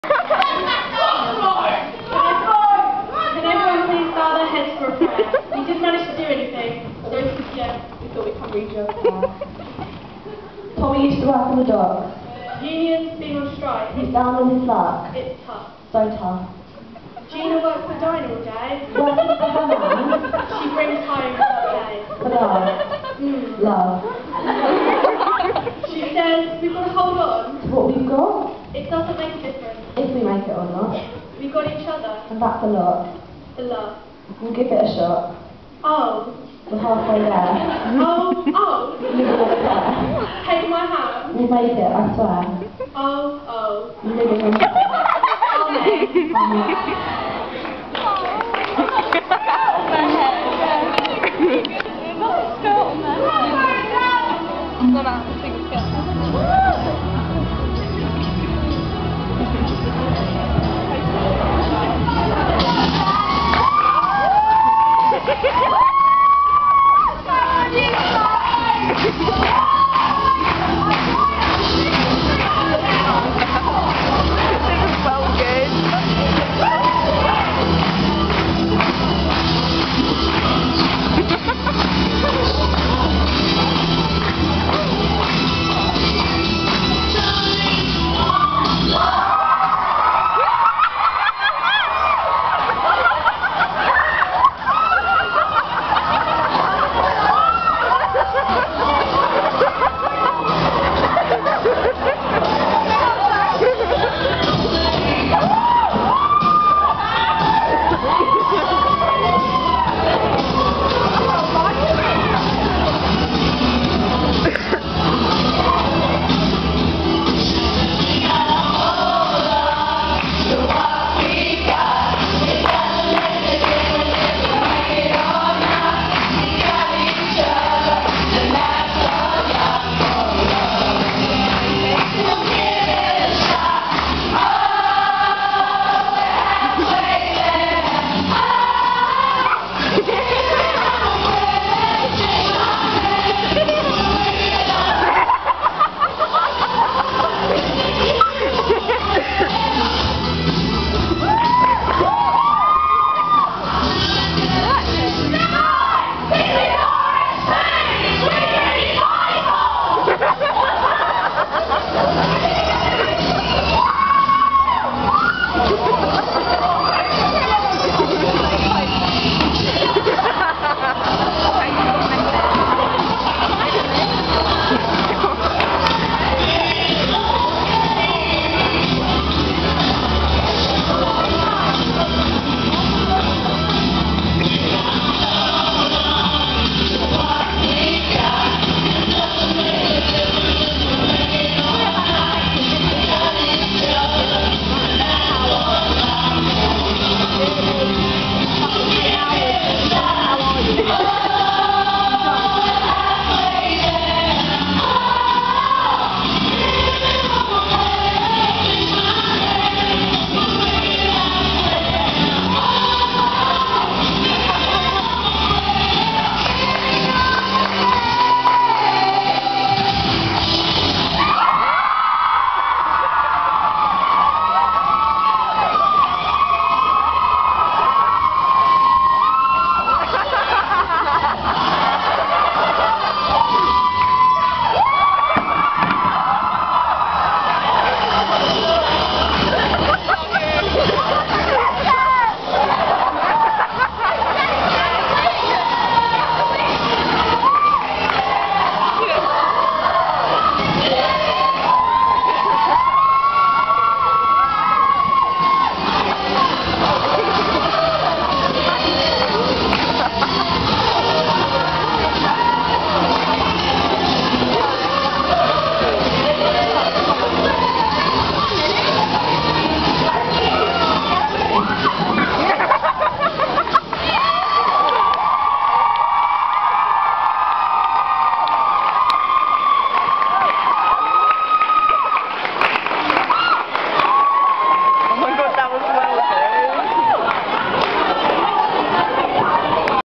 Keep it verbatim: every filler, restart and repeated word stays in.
Can everyone please bow their heads for a prayer? We didn't manage to do anything, but those who yeah, we thought we could read your prayer. Tommy used to work on the docks. Union's been on strike. He's down on his luck. It's tough. So tough. Gina works for Dinah all day. Working for her man. She brings home her pay. For love. Mm. Love. She says we've got to hold on. To what we've got. It doesn't make a difference. If we make it or not. We've got each other. And that's a lot. The love. We'll give it a shot. Oh. We're halfway there. Oh, oh. Living on a prayer. Take my hand. We'll make it, I swear. Oh, oh. Living on a prayer.